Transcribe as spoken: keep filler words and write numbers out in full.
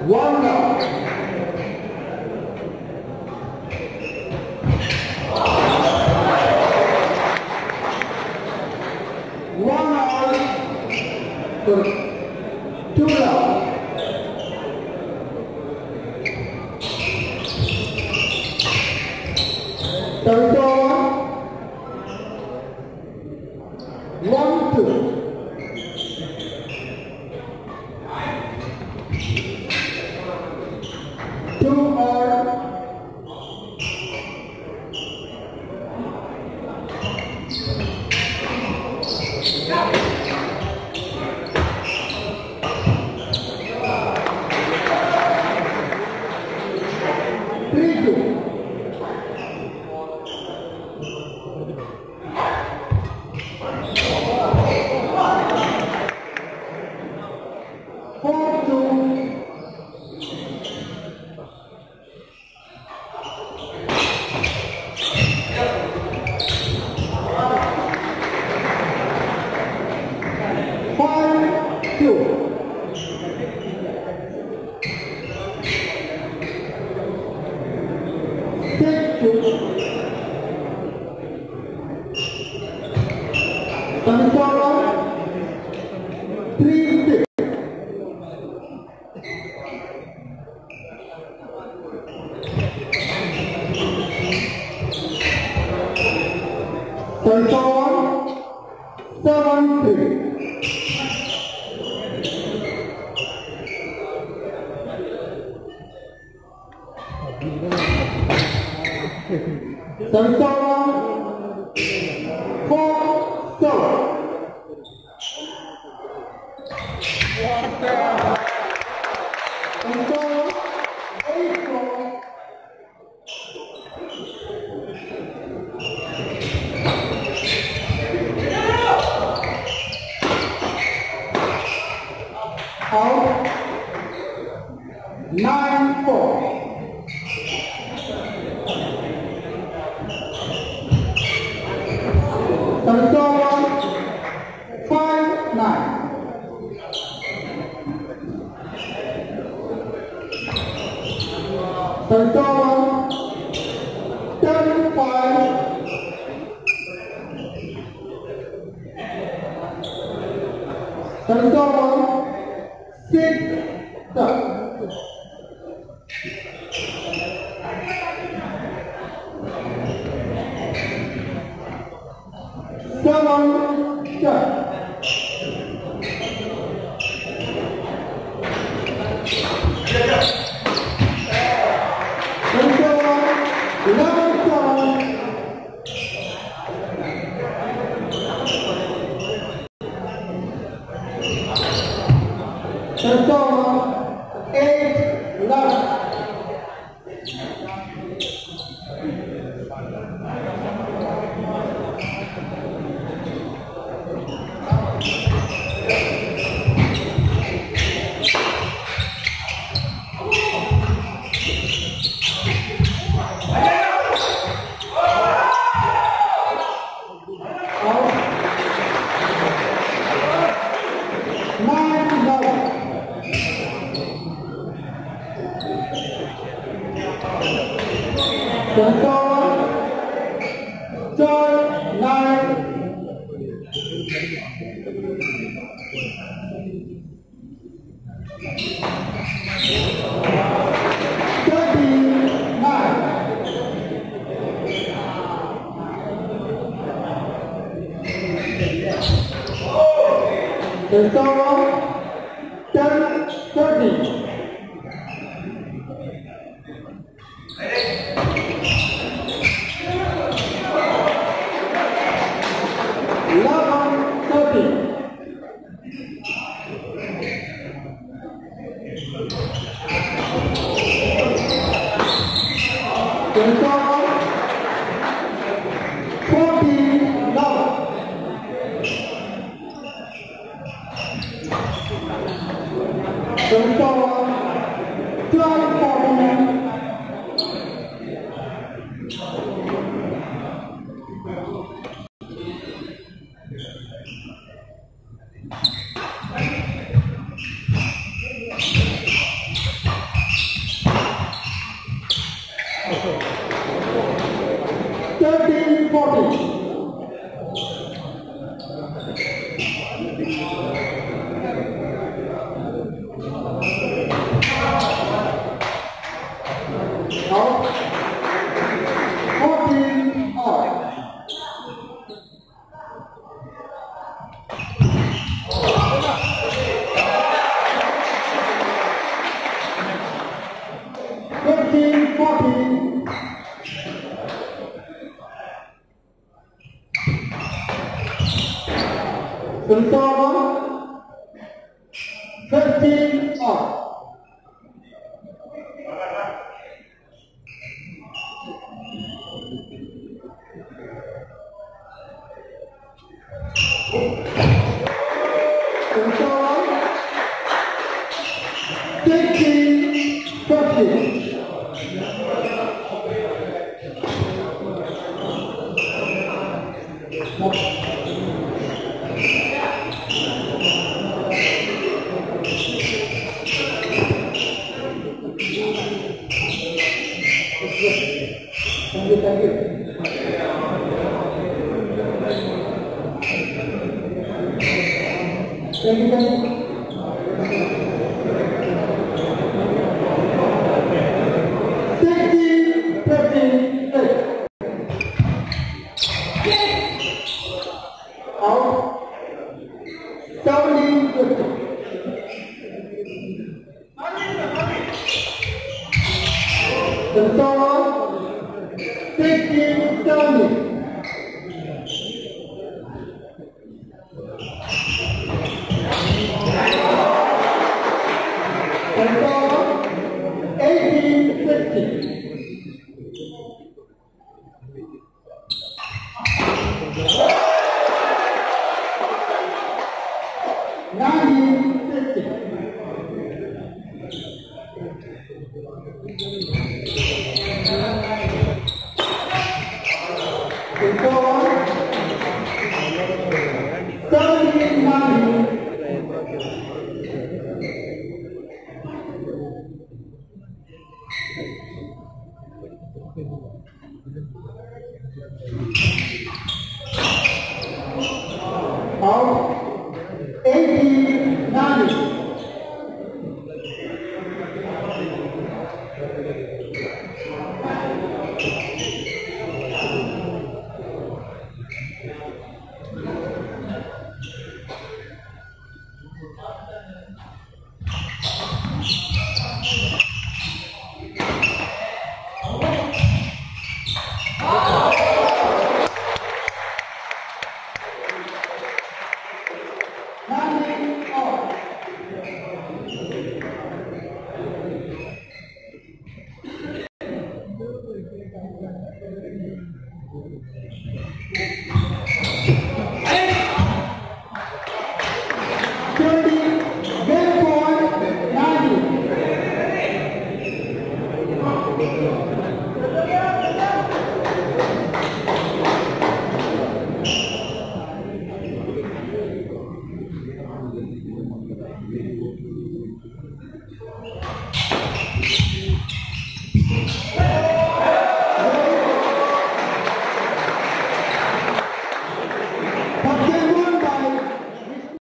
One down. One hour. Two down. Third over. One, two. Two are three, two. Four, two. Five, two. Six, two. Twenty-four, three, six. Twenty-four, seven, three. Twenty-four, four, seven. Twenty-four, eight, four. Out. Nine, four. Twenty-four, five, nine. Twenty-four, ten, five. Twenty-four, six, seven. Seven, ten. eleven, seven. Twenty-four, eight, eleven. Twenty-four, ten, nine. Twenty-four, ten, thirty. Eleven, thirty. Twenty-four, forty, eleven. Twenty-four, twelve, forty. forty. Out. fourteen out. fifteen fourteen. Sultan. fifteen out. sixteen fifty. Thank you, thank you. Thank you, thank you. Sixteen, fifteen, eight. Out. Seventeen, fifty. The score, sixteen, seventy. The score, eighteen, fifty.